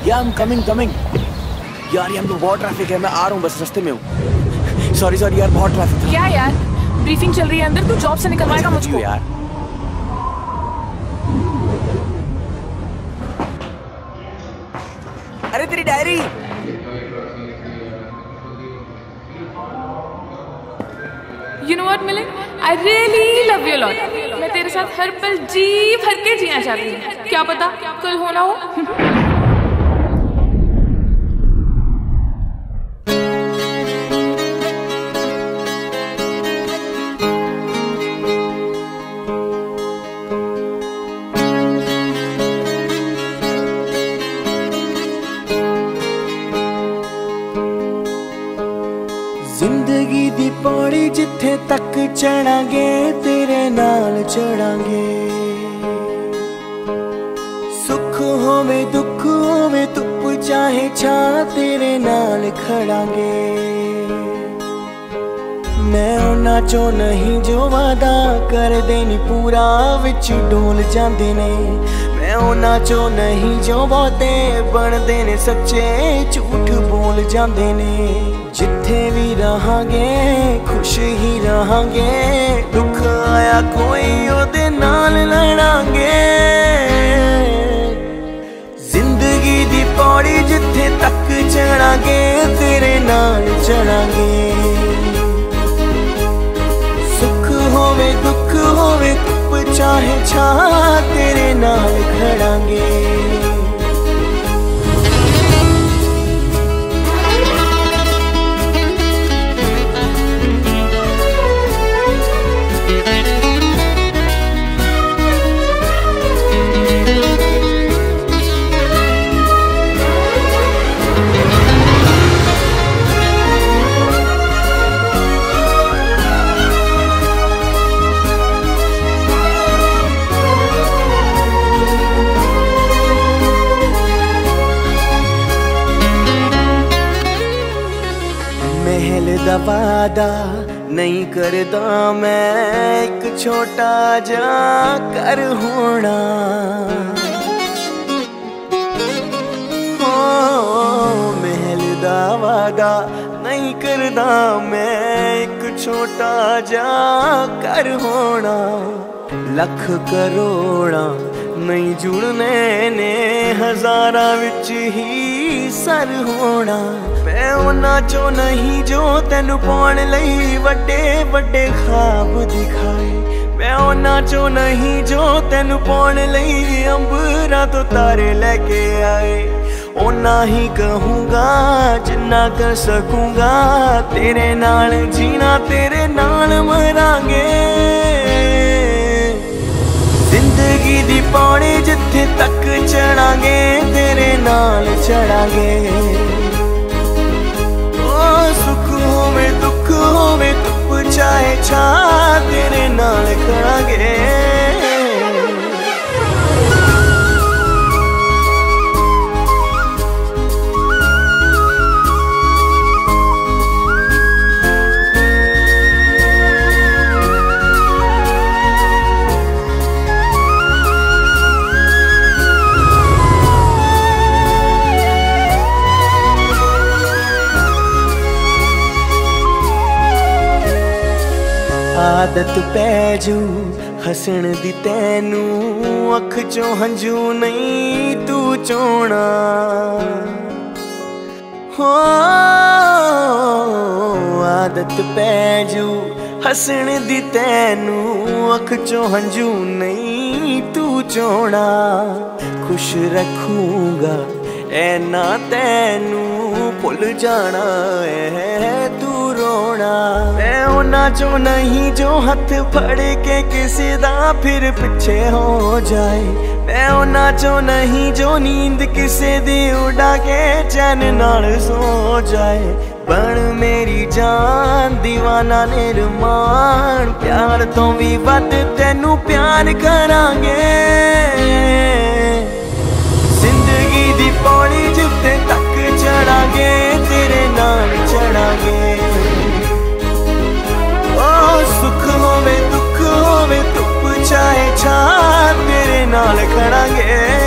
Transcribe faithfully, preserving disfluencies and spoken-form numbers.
या I am coming coming. यार यहाँ पे बहुत ट्रैफिक है, मैं आ रहा हूँ, बस रास्ते में हूँ। सॉरी सॉरी यार, बहुत ट्रैफिक था। क्या यार, ब्रीफिंग चल रही है अंदर, तू जॉब से निकलवाएगा मुझको यार। अरे तेरी diary. You know what Milind, I really love you a lot. मैं तेरे साथ हर पल जी भर के जीना चाहती हूँ। क्या पता कल होना हो। जिंदगी दी पौड़ी जिथे तक चढ़ांगे तेरे नाल चढ़ांगे। सुख होवे दुख होवे धुप चाहे छा तेरे नाल खड़ांगे। मैं उन्हां चों नहीं जो वादा कर देनी पूरा विच डोल जांदे ने। मैं उन्हां चों नहीं जो बहुते बनदे ने सच्चे झूठ बोल जांदे ने। जिथे भी रहांगे खुश ही रहांगे, दुख आया कोई ओदे नाल लड़ांगे। जिंदगी दी पौड़ी जिथे तक चढ़ांगे तेरे नाल चढ़ांगे। सुख होवे दुख होवे धुप चाहे छा तेरे नाल खड़ांगे। महल दा वादा नहीं करदा मैं, एक छोटा जा कर होना। ओ महल दा वादा नहीं करदा मैं, एक छोटा जा कर होना। लख करोड़ा नहीं जुड़ने ने, हजारां विच ही सर होना। मैं उन्हां चों नहीं जो तेनू पाउण लई वड्डे वड्डे ख्वाब दिखाए। मैं उन्हां चों नहीं जो तेनू पाउण लई अंबरां तो तारे लेके आए। ओना ही कहूँगा जिन्ना कर सकूँगा, तेरे नाल जीना तेरे नाल मरांगे। जिंदगी दी पौड़ी जिथे तक चढ़ांगे तेरे नाल चढ़ांगे। ओ सुख होवे दुख होवे धुप चाहे छा तेरे नाल खड़ांगे। आदत पैजू हसन दी तैनू, अख चों हंजू नहीं तू चोना। हो आदत पैजू हसन दी तैनू, अख चों हंजू नहीं तू चोना। खुश रखूंगा ऐ ना तैनू, भुल जाना है तू रोना। मैं उन्हां चों नहीं जो हथ फड़ के किसी दा फिर पिछे हो जाए। मैं उन्हां चों नहीं जो नींद किसी दी उड़ा के चैन नाल सो जाए। बन मेरी जान दीवाना निर्माण, प्यार तो भी वध तेनू प्यार करांगे। जिंदगी दी पौड़ी जिथे तक चढ़ांगे तेरे नाल चढ़ांगे। ओ सुख होवे दुख होवे धुप चाहे छा तेरे नाल खड़ांगे।